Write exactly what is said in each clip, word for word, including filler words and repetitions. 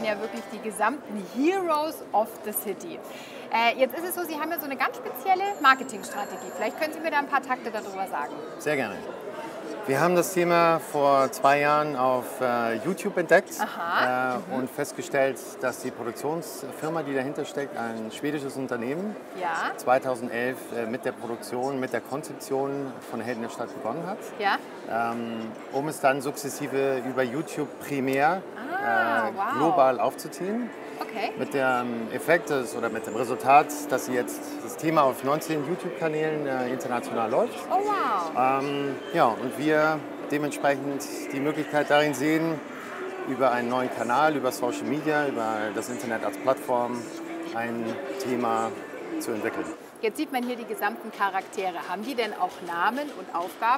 ja wirklich die gesamten Heroes of the City. Äh, jetzt ist es so, Sie haben ja so eine ganz spezielle Marketingstrategie. Vielleicht können Sie mir da ein paar Takte darüber sagen. Sehr gerne. Wir haben das Thema vor zwei Jahren auf äh, YouTube entdeckt äh, mhm. und festgestellt, dass die Produktionsfirma, die dahinter steckt, ein schwedisches Unternehmen, ja. zweitausendelf äh, mit der Produktion, mit der Konzeption von Helden der Stadt begonnen hat, ja. ähm, um es dann sukzessive über YouTube primär ah, äh, wow. global aufzuziehen. Okay. Mit dem Effekt des, oder mit dem Resultat, dass jetzt das Thema auf neunzehn YouTube-Kanälen äh, international läuft. Oh wow. Ähm, ja, und wir dementsprechend die Möglichkeit darin sehen, über einen neuen Kanal, über Social Media, über das Internet als Plattform ein Thema zu entwickeln. Jetzt sieht man hier die gesamten Charaktere. Haben die denn auch Namen und Aufgaben?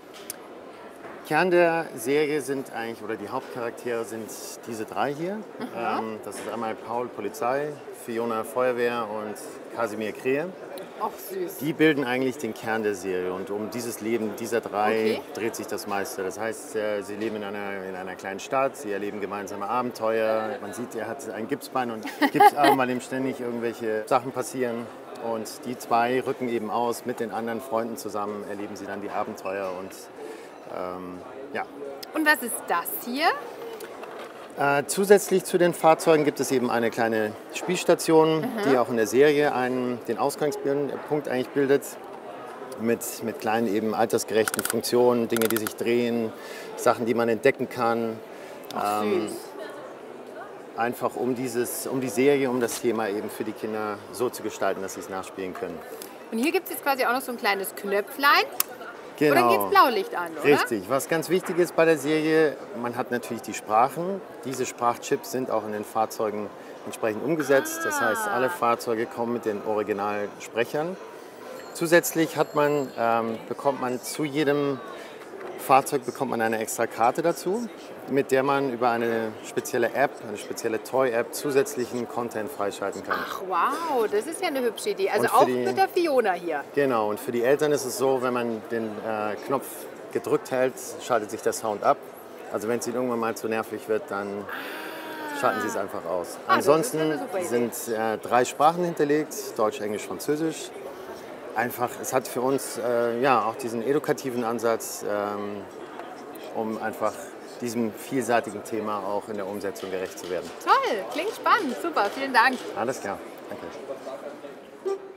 Kern der Serie sind eigentlich, oder die Hauptcharaktere sind diese drei hier. Mhm. Ähm, das ist einmal Paul Polizei, Fiona Feuerwehr und Kasimir Krähe. Ach süß. Die bilden eigentlich den Kern der Serie und um dieses Leben dieser drei okay. dreht sich das meiste. Das heißt, sie leben in einer, in einer kleinen Stadt, sie erleben gemeinsame Abenteuer. Man sieht, er hat ein Gipsbein und Gipsarm, weil ihm ständig irgendwelche Sachen passieren. Und die zwei rücken eben aus, mit den anderen Freunden zusammen erleben sie dann die Abenteuer und ähm, ja. Und was ist das hier? Äh, zusätzlich zu den Fahrzeugen gibt es eben eine kleine Spielstation, mhm. die auch in der Serie einen, den Ausgangspunkt eigentlich bildet. Mit, mit kleinen, eben altersgerechten Funktionen, Dinge, die sich drehen, Sachen, die man entdecken kann. Ach, ähm, süß. Einfach um, dieses, um die Serie, um das Thema eben für die Kinder so zu gestalten, dass sie es nachspielen können. Und hier gibt es jetzt quasi auch noch so ein kleines Knöpflein. Genau. Und dann geht Blaulicht an, oder? Richtig. Was ganz wichtig ist bei der Serie, man hat natürlich die Sprachen. Diese Sprachchips sind auch in den Fahrzeugen entsprechend umgesetzt. Ah. Das heißt, alle Fahrzeuge kommen mit den Originalsprechern. Zusätzlich hat man, ähm, bekommt man zu jedem Fahrzeug bekommt man eine extra Karte dazu, mit der man über eine spezielle App, eine spezielle Toy-App zusätzlichen Content freischalten kann. Ach wow, das ist ja eine hübsche Idee. Also auch die, mit der Fiona hier. Genau, und für die Eltern ist es so, wenn man den äh, Knopf gedrückt hält, schaltet sich der Sound ab. Also wenn es ihnen irgendwann mal zu nervig wird, dann schalten sie es einfach aus. Ah, Ansonsten sind äh, drei Sprachen hinterlegt, Deutsch, Englisch, Französisch. Einfach, es hat für uns äh, ja, auch diesen edukativen Ansatz, ähm, um einfach diesem vielseitigen Thema auch in der Umsetzung gerecht zu werden. Toll, klingt spannend, super, vielen Dank. Alles klar, danke.